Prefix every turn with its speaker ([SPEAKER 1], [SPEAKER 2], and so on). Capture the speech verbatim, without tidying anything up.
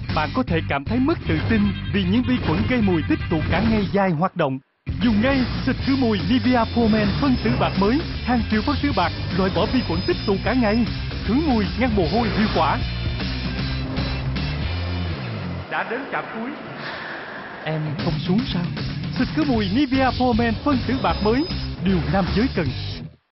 [SPEAKER 1] bạn có thể cảm thấy mất tự tin vì những vi khuẩn gây mùi tích tụ cả ngày dài hoạt động. Dùng ngay xịt khử mùi Nivea Fomen phân tử bạc mới, hàng triệu phân tử bạc loại bỏ vi khuẩn tích tụ cả ngày, khử mùi ngăn mồ hôi hiệu quả. Đã đến trạm cuối. Em không xuống sao? Xịt khử mùi Nivea Fomen phân tử bạc mới, điều nam giới cần.